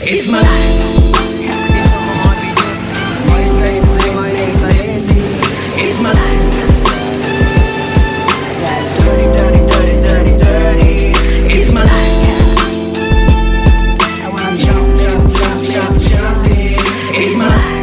It's my life. Dito ko mga videos. So ayun guys, ito yung makikita yun. It's my life. Dirty, dirty, dirty, dirty, dirty. It's my life. I wanna jump, jump, jump, jump, jump. It's my life.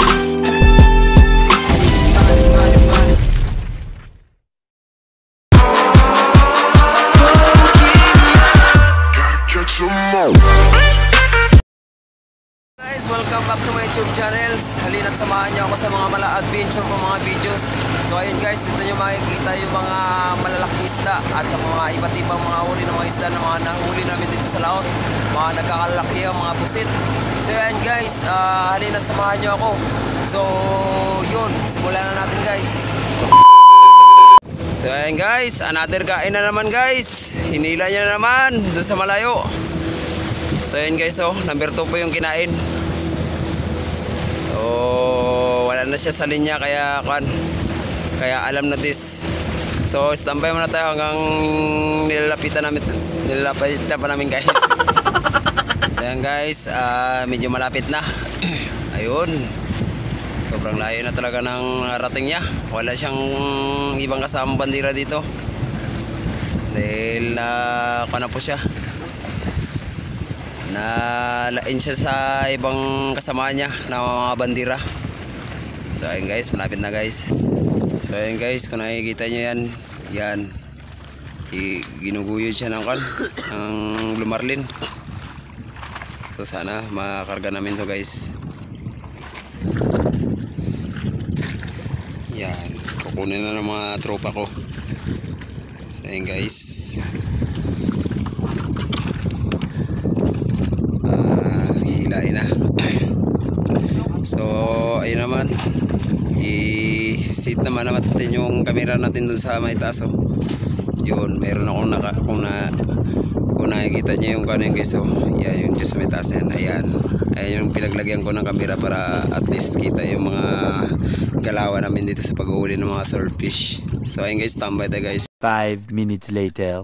Guys, welcome back to my YouTube channels. Halina't samahan niyo ako sa mga mala-adventure ko mga videos. So ayun guys, dito niyo makikita yung mga malalaking isda at saka mga iba't ibang mga uri ng mga isda na mga nahuli namin dito sa laot. Mga nagkakalaki ang mga busit. So ayun guys, halina't samahan niyo ako. So yun, simulan na natin guys. So ayun guys, another kain na naman guys. Hinila niya na naman doon sa malayo. So ayun guys, oh, number 2 po yung kinain. So wala na siya sa linya kaya alam na this. So standby muna tayo hanggang nilalapitan pa namin guys. Ayan guys, medyo malapit na. Ayun. Sobrang layo na talaga ng rating niya. Wala siyang ibang kasamang bandira dito. Dahil na po siya. Nalain siya sa ibang kasama niya na mga bandira. So ayun guys, malapit na guys. So ayun guys, kung nakikita nyo yan ginuguyod siya ng lumarlin. So sana makarga namin to guys. Yan, kukunin na ng mga tropa ko. So ayun guys, hilain na. So ayun naman, i-sit naman natin yung camera natin dun sa may taas. Yun, meron akong kung nakikita nyo yung kanin guys. So yan yung sa may taas yan. Ayan yung pinaglagyan ko ng camera para at least kita yung mga galawan namin dito sa paghuli ng mga swordfish. So ayun guys, tambay tayo guys. 5 minutes later.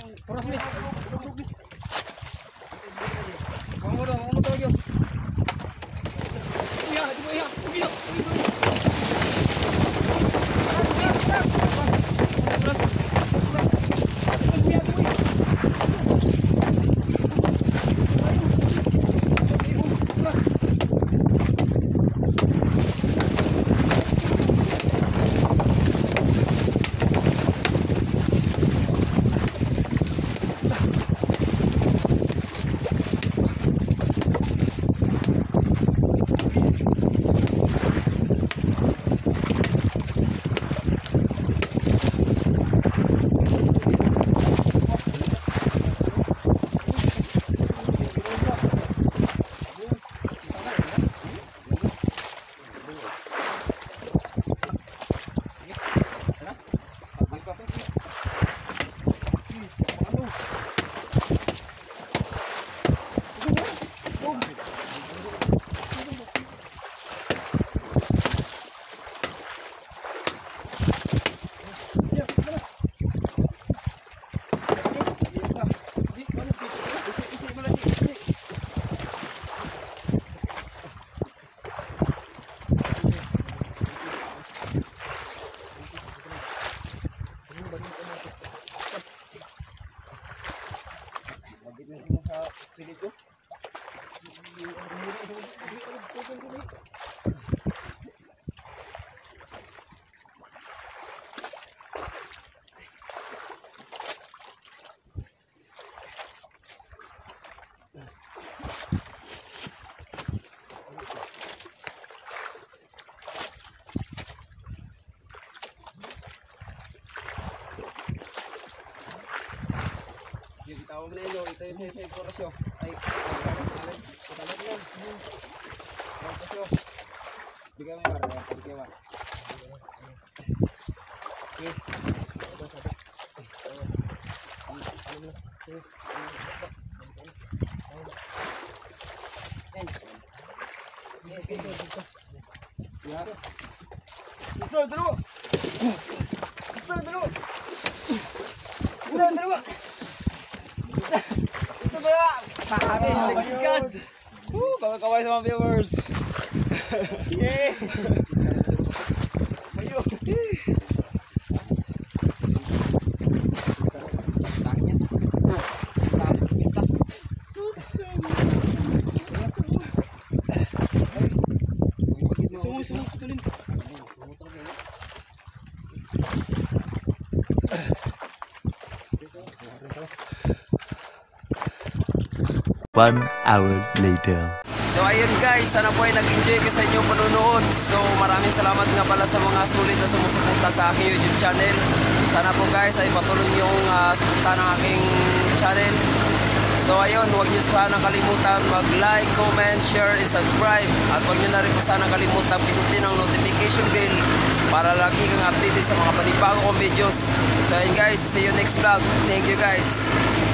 Puras mi. Kamu daw yun. Iya, di mo iya. Iya. Tawag na ilo, ito yung sa imporasyon. Ay, patalit lang. Imporasyon. Bigay mo yung barra, bigay mo. Okay. Isa, dalawa. Isa, dalawa. Isa, dalawa. Pare, thanks God. Kaway sa mga viewers. Yeah. Ayo. Sungu putulin. 1 hour later. So ayun guys, sana po ay nag-enjoy kayo sa inyong panunood. So maraming salamat nga pala sa mga sulit na sumusuporta sa aking YouTube channel. Sana po guys ay patuloy niyong suporta ng aking channel. So ayun, huwag niyo sana kalimutan mag-like, comment, share, and subscribe. At huwag niyo na rin po sana kalimutan pindutin ang notification bell para lagi kang updated sa mga panibago kong videos. So ayun guys, see you next vlog. Thank you guys.